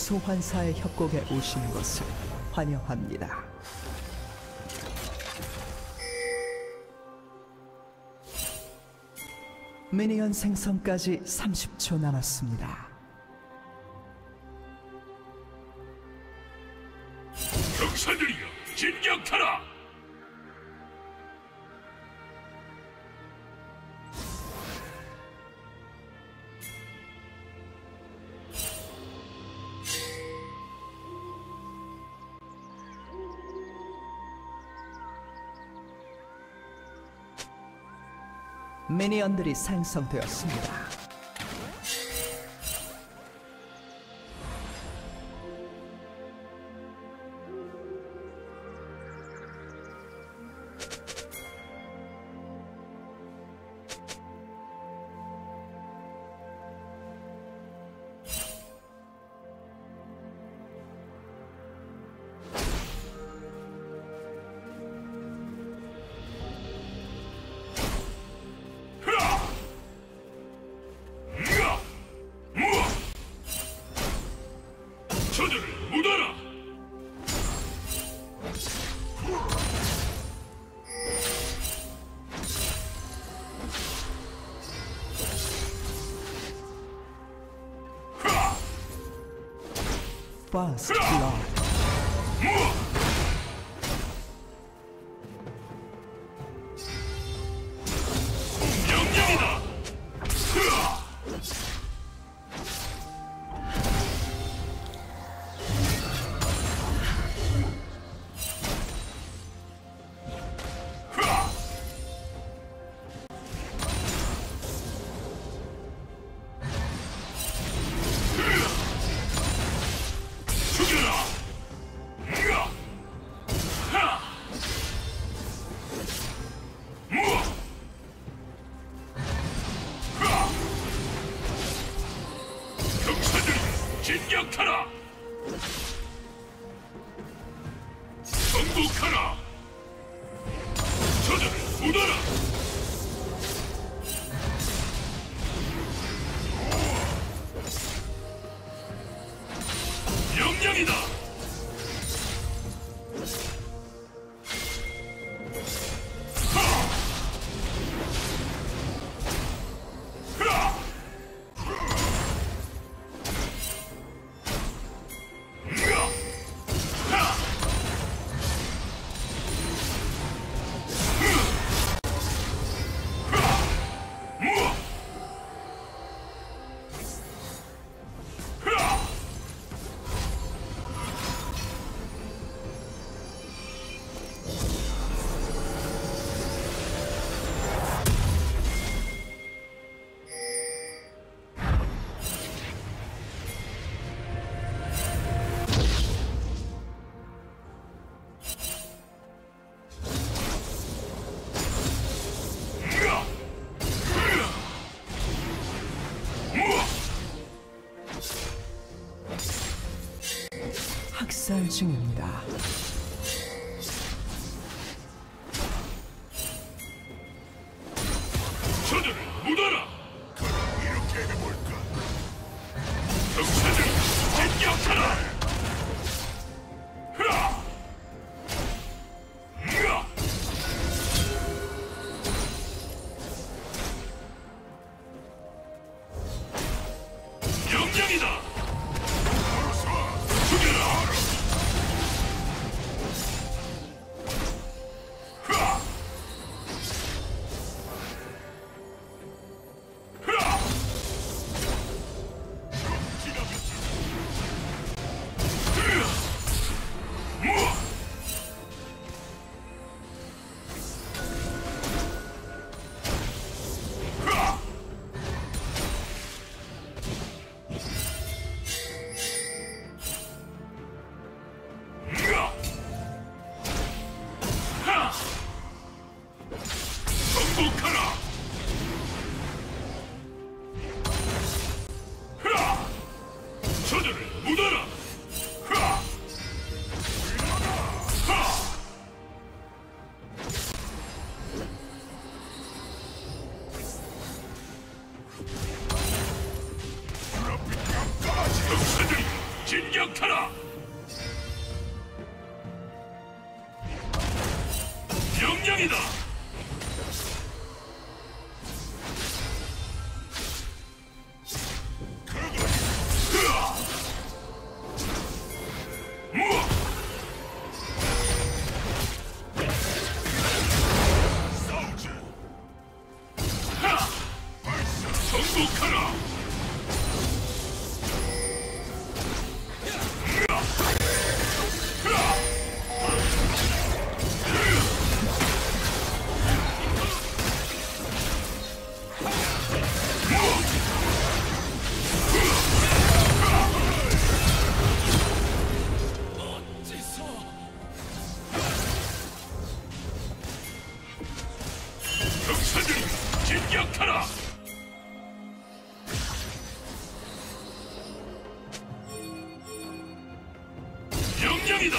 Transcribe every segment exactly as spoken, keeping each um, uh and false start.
소환사의 협곡에 오신 것을 환영합니다. 미니언 생성까지 삼십 초 남았습니다. 병사들이여, 진격하라! 미니언들이 생성되었습니다. 저들을 묻어라! First blood. 명령이다! 진격하라! 정복하라! 저들을 묻어라! 명령이다! 학살 중입니다. 저들을 묻어라! 이렇게 해볼까? 병사들 진격하라! 흐아! 으아! 명령이다! 죽여라! 명령이다. 정복하라. 병사들이 진격하라. 명령이다.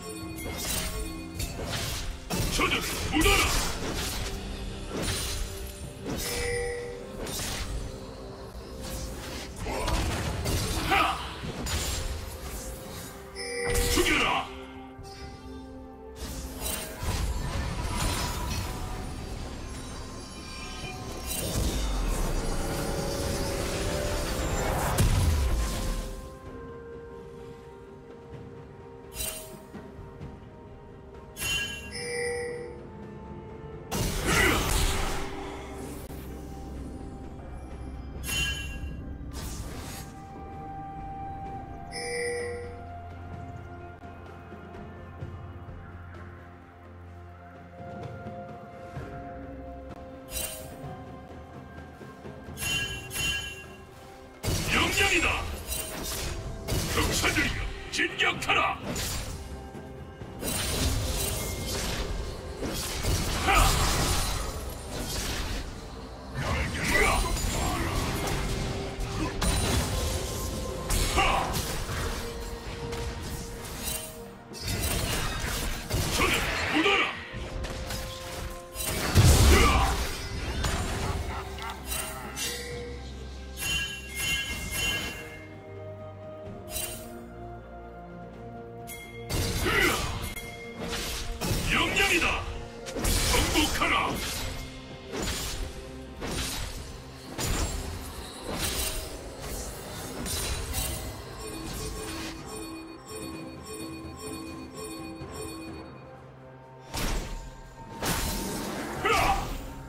저들을 묻어라. 하! 죽여라. 명령이다. 병사들이여 진격하라. 하! 으아! 하! 저들 묻어라. 으아! 명령이다. 정복하라. 으아!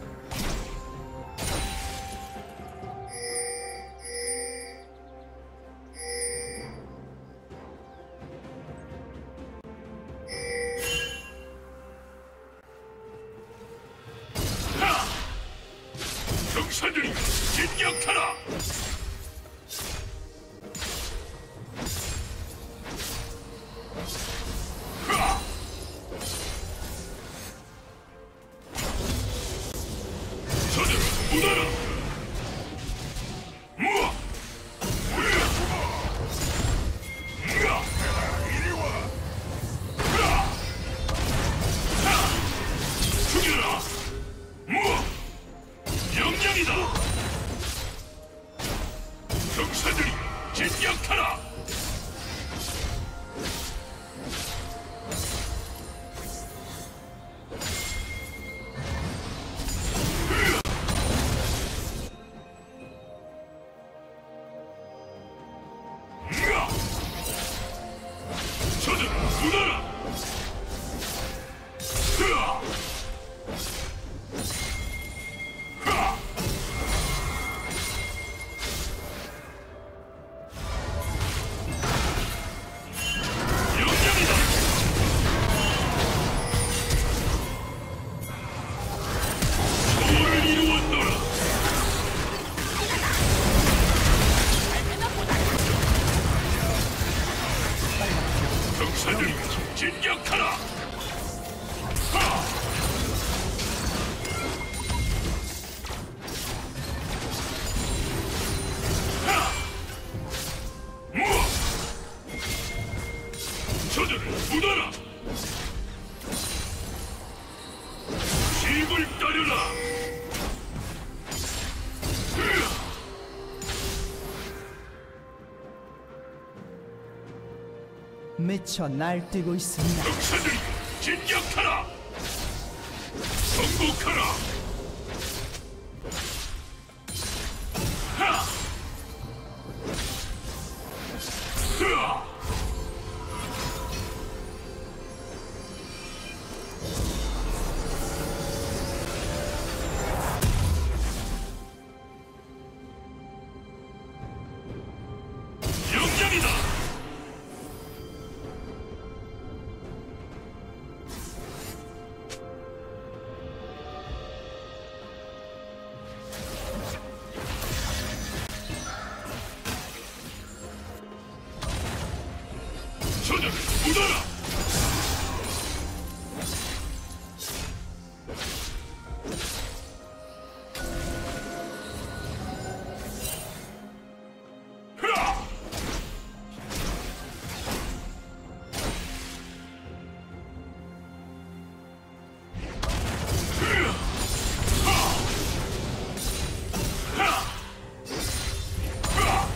하! 병사들이 진격하라. 하! 저들을 묻어라. 우와! 으아! 이리 와. 으아! 하! 죽여라. 우와! 명령이다. 병사들이 진격하라. 으아! 저들을 묻어라. 으아! 하! 명령이다. 조를 이루었노라. 병사들이 진격하라. 하! 하! 우와! 저들을 묻어라. 힘을 따르라. 으아! 미쳐 날뛰고 있습니다. 병사들이 진격하라. 정복하라. 하! 으아! 영장이다. 저녁을 묻어라. 흐아! 흐아! 하! 하! 흐아!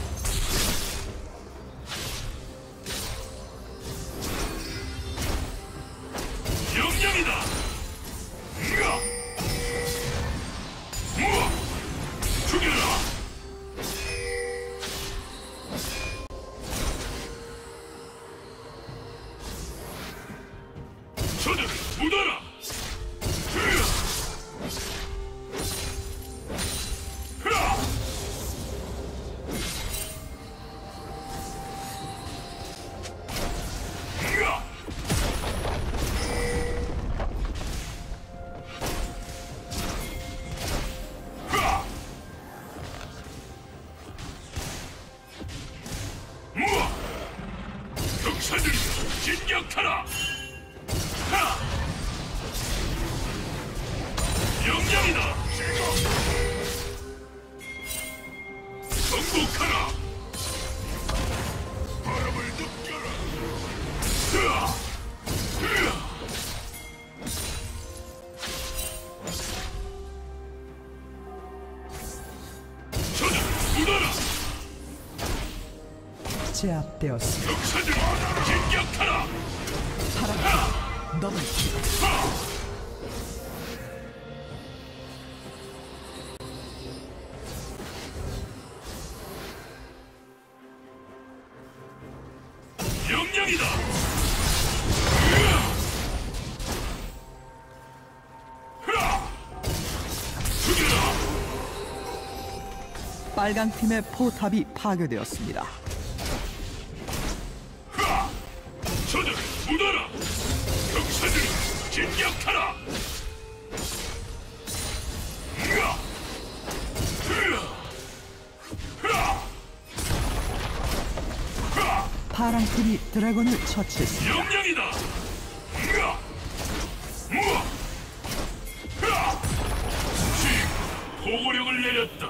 영영이다. 으아! 우와! 죽여라. 저녁을 묻어라. 으아! 으아! 으아! 으아! 우와! 병사들이 진격하라. 하! 영영이다. 정복하라. 바람을 느껴라. 으아! 으아! 저녁을 묻어라. 제압되었습니다. 병사들이 진격하라. 파란 너블 하! 영영이다. 으아! 흐아! 죽여라. 빨간 팀의 포탑이 파괴되었습니다. 흐아! 저녁을 묻어라. 병사들이 진격하라. 으아! 으아! 흐아! 흐아! 파란 팀이 드래곤을 처치했습니다. 영영이다. 으아! 우와! 으아! 지 보고령을 내렸다.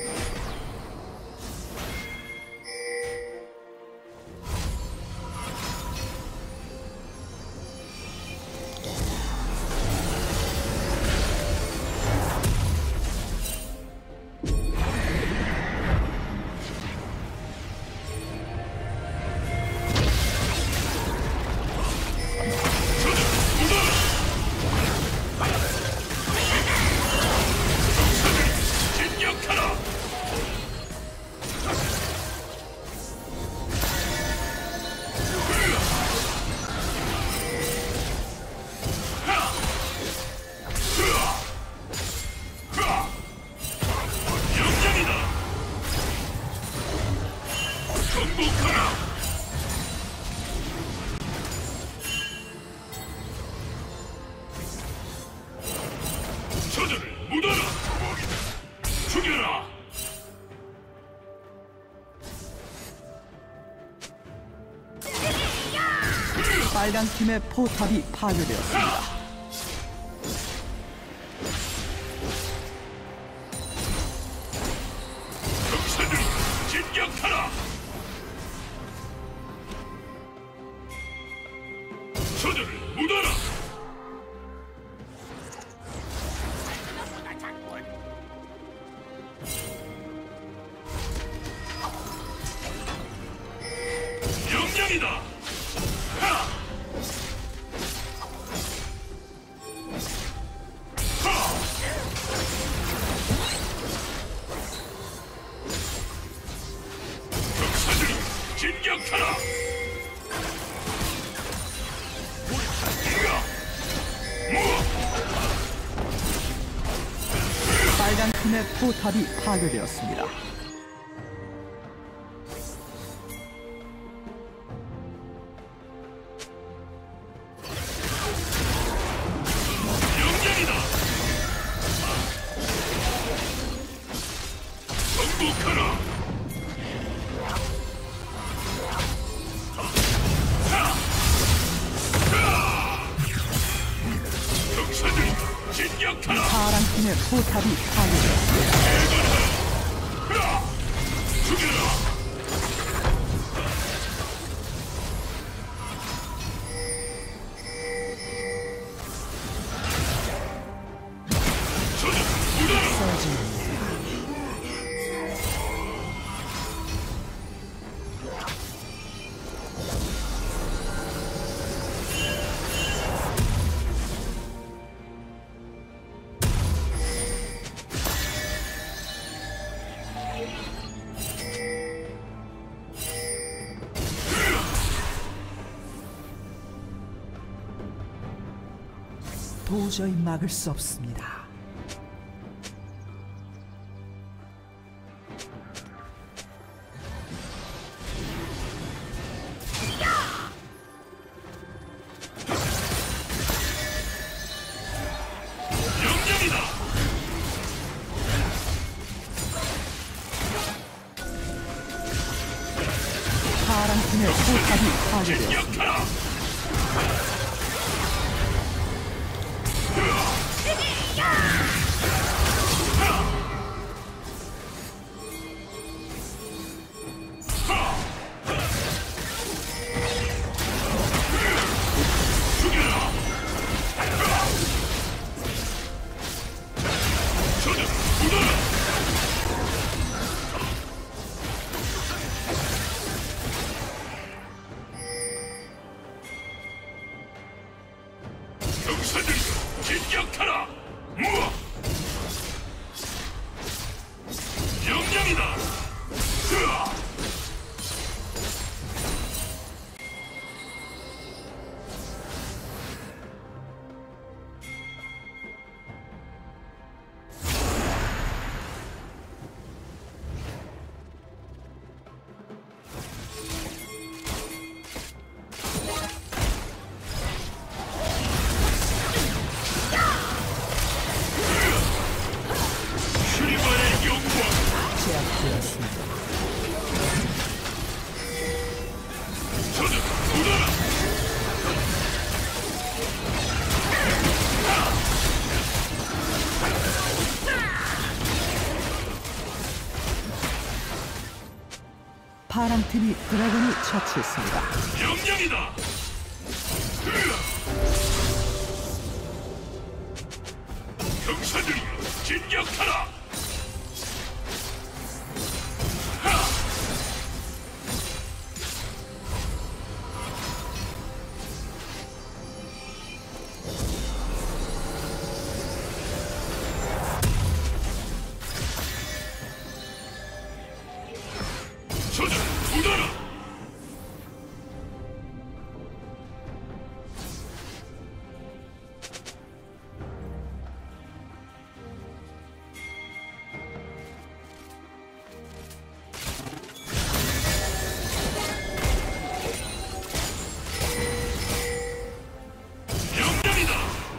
진격하라. 영장이다. 정복하라. 저들을 묻어라. 죽여라. 빨간 팀의 포탑이 파괴되었습니다. 병사들이 진격하라. 저들을 묻어라. 영영이다. 하! 팀의 포탑이 파괴되었습니다. 명령이다. 정복하라. 병사들 진격하라. 파란 팀의 포탑이 파괴되었습니다. 죽여라. 저는 무너라. 도저히 막을 수 없습니다. 명령이다. 파란 팀의 포탑이 파괴되었습니다. 진격하라. 죽여라. 저는 무너라. 병사들 진격하라. 무어. 명령이다. 으아! 슈리바의 영광. 제압되었습니다. 저는 무너라. 파란 팀이 드래곤을 처치했습니다. 명령이다. 병사들이 진격하라. 저는 무너라. 명령이다.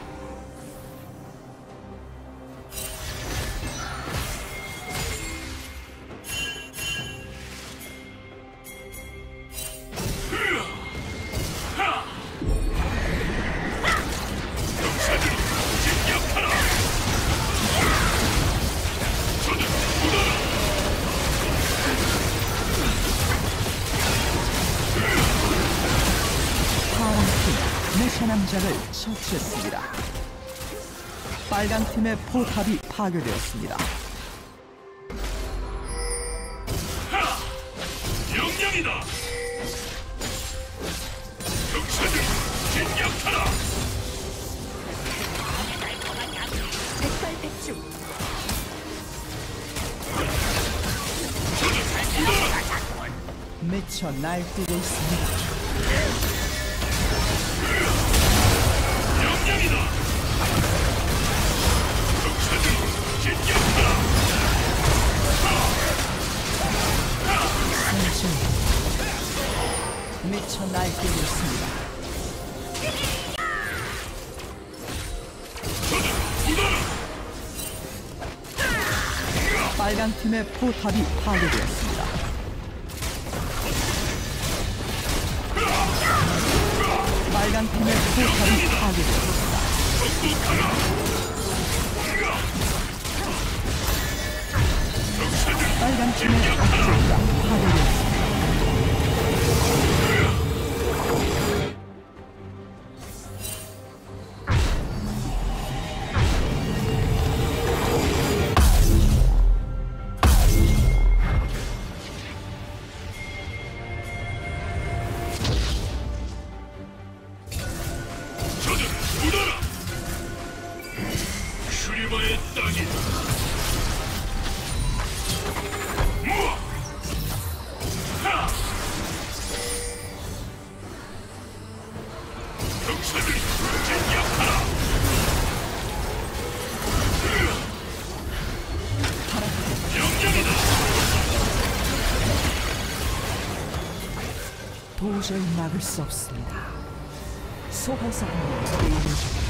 병사들 진격하라. 저는 무너라. 파란 팀 메샤 남자를 처치했습니다. 빨간 팀의 포탑이 파괴되었습니다. 명령이다. 병사들 진격하라. 백발백중 저는 무너라. 미쳐 날뛰고 있습니다. 명령이다. 병사들 진격하라. 빨간 팀의 포탑이 파괴되었습니다. 빨간 팀의 포탑이 파괴되었습니다. 빨간 팀의 업체가 파괴되었습니다. 저들 묻어라! 슈리바의 땅이다. 무아! 하! 병사들이 진격하라! 명령이다! 도저히 막을 수 없습니다. 소환사 한 명이